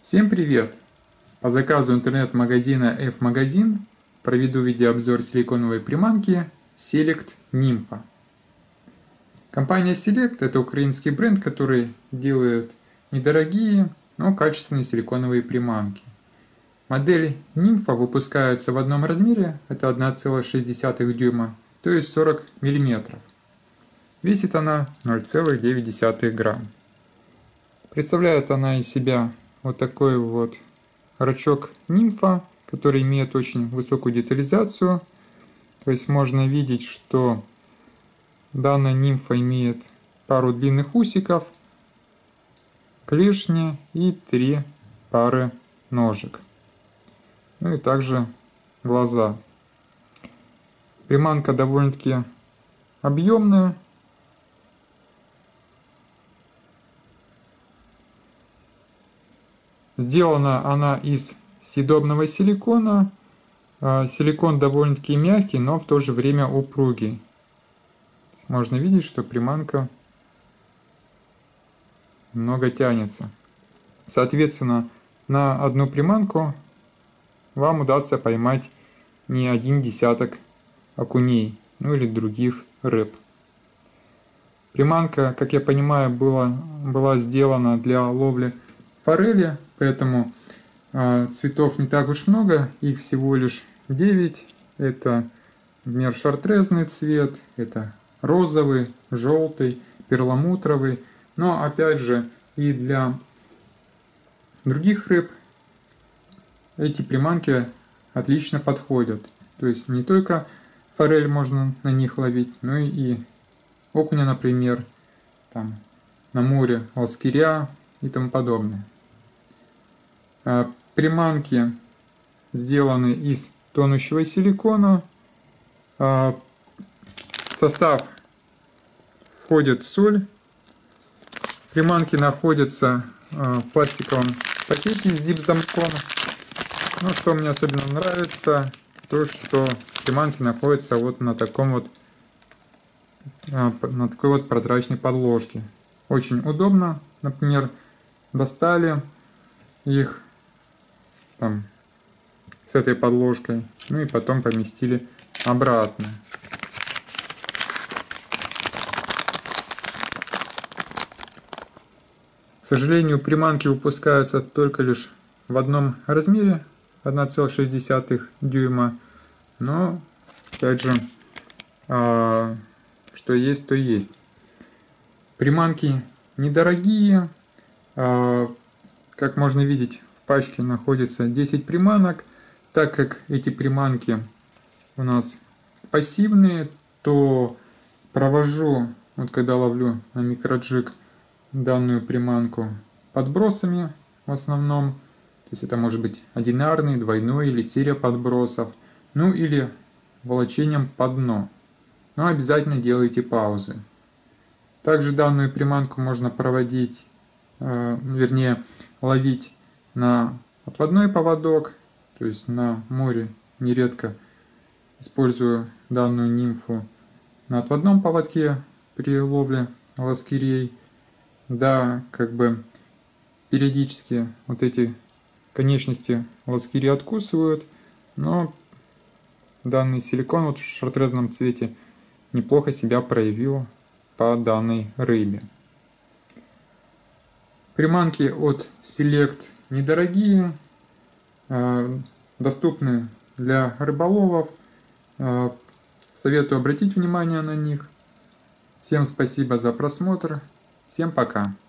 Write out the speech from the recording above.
Всем привет! По заказу интернет-магазина F-магазин проведу видеообзор силиконовой приманки Select Nympha. Компания Select — это украинский бренд, который делает недорогие, но качественные силиконовые приманки. Модель Nympha выпускается в одном размере, это 1,6 дюйма, то есть 40 мм. Весит она 0,9 грамм. Представляет она из себя вот такой вот рачок Nympha, который имеет очень высокую детализацию. То есть можно видеть, что данная нимфа имеет пару длинных усиков, клешни и 3 пары ножек. Ну и также глаза. Приманка довольно-таки объемная. Сделана она из съедобного силикона. Силикон довольно-таки мягкий, но в то же время упругий. Можно видеть, что приманка много тянется. Соответственно, на одну приманку вам удастся поймать не один десяток окуней, ну или других рыб. Приманка, как я понимаю, была сделана для ловли форели, поэтому цветов не так уж много, их всего лишь 9. Это, например, шартрезный цвет, это розовый, желтый, перламутровый. Но опять же и для других рыб эти приманки отлично подходят. То есть не только форель можно на них ловить, но и окуня, например, там, на море, ласкиря и тому подобное. Приманки сделаны из тонущего силикона. В состав входит соль. Приманки находятся в пластиковом пакете с зип-замком. Но что мне особенно нравится, то что приманки находятся вот на такой вот прозрачной подложке. Очень удобно. Например, достали их там с этой подложкой, ну и потом поместили обратно. К сожалению, приманки выпускаются только лишь в одном размере, 1,6 дюйма, но опять же, что есть, то есть. Приманки недорогие, как можно видеть, в пачке находится 10 приманок. Так как эти приманки у нас пассивные, то провожу, вот когда ловлю на микроджиг данную приманку, подбросами в основном. То есть это может быть одинарный, двойной или серия подбросов. Ну или волочением по дну. Но обязательно делайте паузы. Также данную приманку можно проводить, вернее ловить на отводной поводок. То есть на море нередко использую данную нимфу на отводном поводке при ловле ласкирей. Да, как бы периодически вот эти конечности ласкири откусывают, но данный силикон вот в шартрезном цвете неплохо себя проявил по данной рыбе. Приманки от Select недорогие, доступны для рыболовов. Советую обратить внимание на них. Всем спасибо за просмотр. Всем пока.